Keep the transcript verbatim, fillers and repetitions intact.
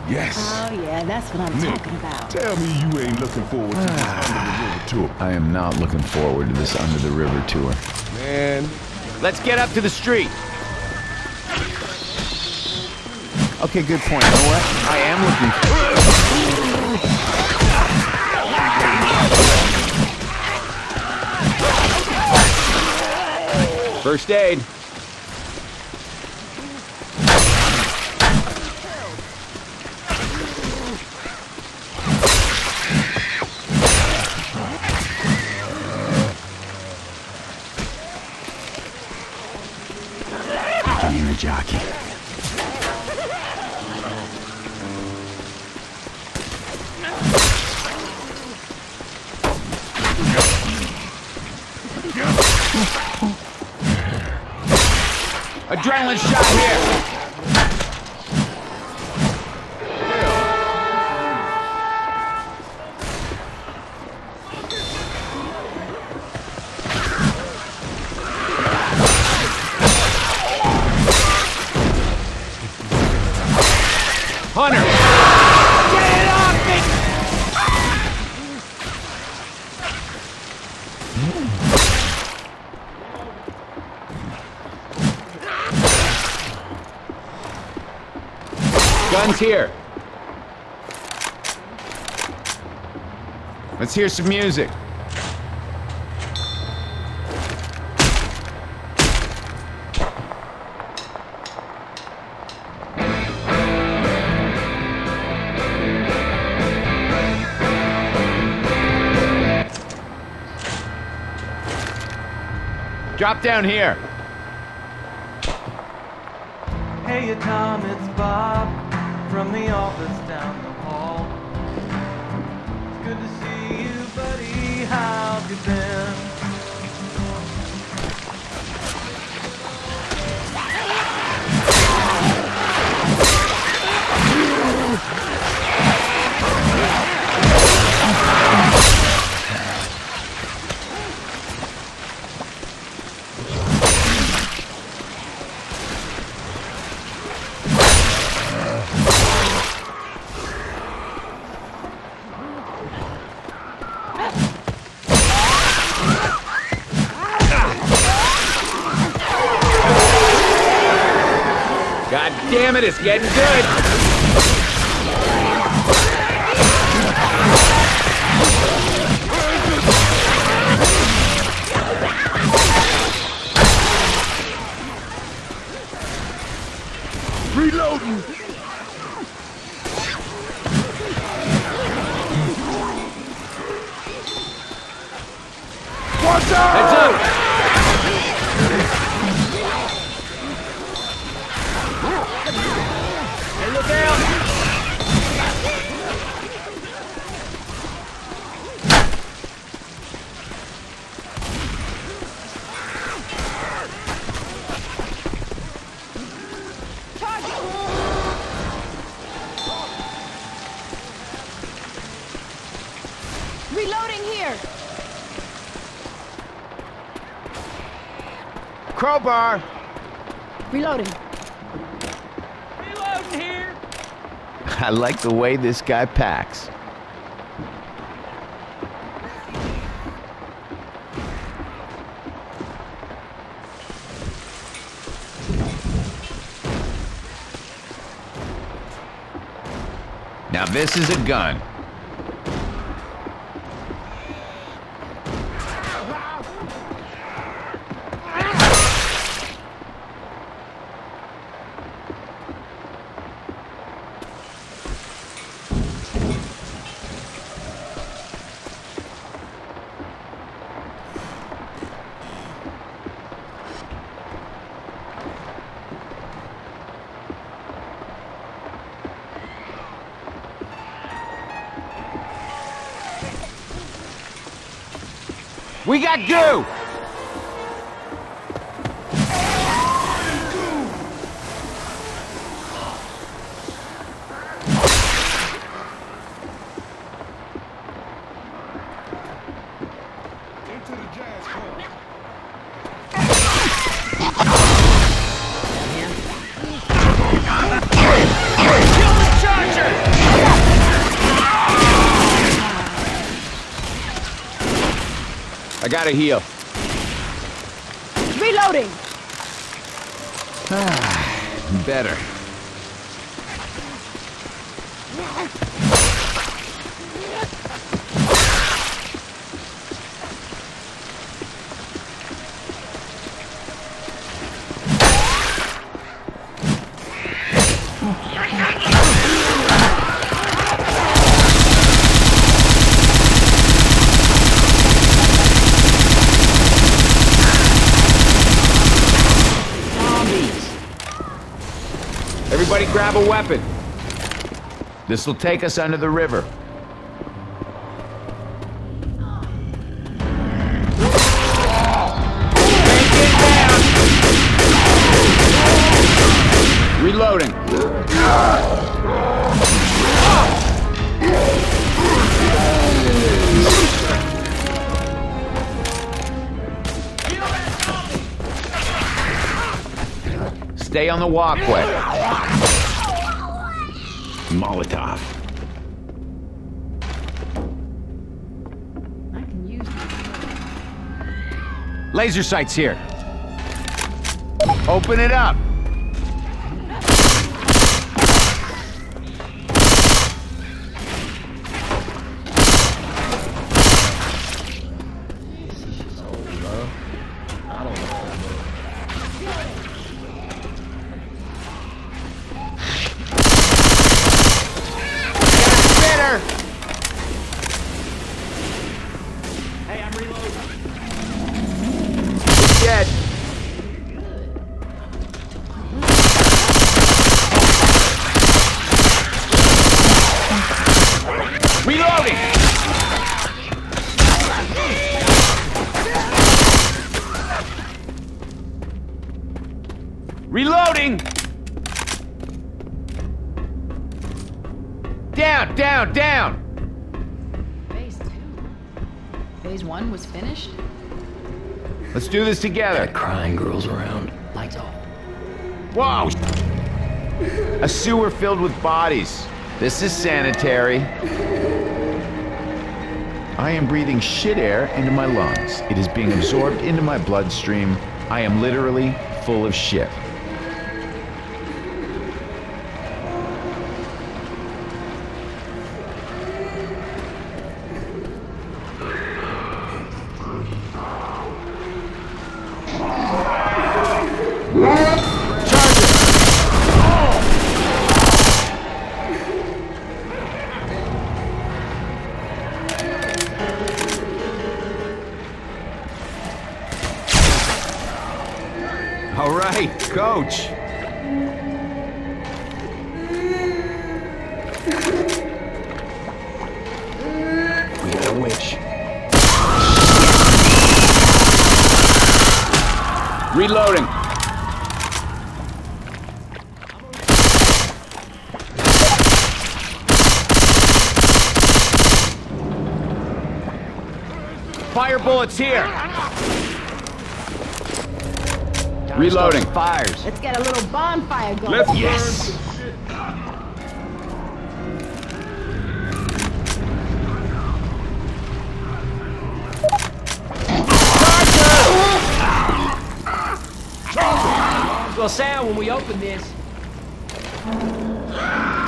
Yes. Oh, yeah, that's what I'm Nick, talking about. tell me you ain't looking forward to this Under the River tour. I am not looking forward to this Under the River tour. Man. Let's get up to the street. Okay, good point. You know what? I am looking... First aid. Being a jockey. Adrenaline shot here. Hunter! Get it off me! Guns here. Let's hear some music. Drop down here. Hey, Tom, it's Bob from the office down the hall. It's good to see you, buddy. How've you been? God damn it, it's getting good. Reloading. Watch out! Heads up! Hey, look out! Reloading here! Crowbar! Reloading. Reloading here! I like the way this guy packs. Now this is a gun. We got goo! Into the jazz club. Kill the charger! gotta heal. Reloading. Better. Everybody grab a weapon. This will take us under the river. Reloading. Stay on the walkway. Molotov. I can use this. Laser sights here. Open it up. Dead. Reloading. Reloading. Down, down, down. Phase two. Phase one was finished? Let's do this together. Crying girls around. Lights off. Whoa! A sewer filled with bodies. This is sanitary. I am breathing shit air into my lungs. It is being absorbed into my bloodstream. I am literally full of shit. All right, coach. We got a witch. Reloading. Fire bullets here. Reloading. Fires. Let's get a little bonfire going. Let's Yes. burn some shit. It's gonna sound when we open this.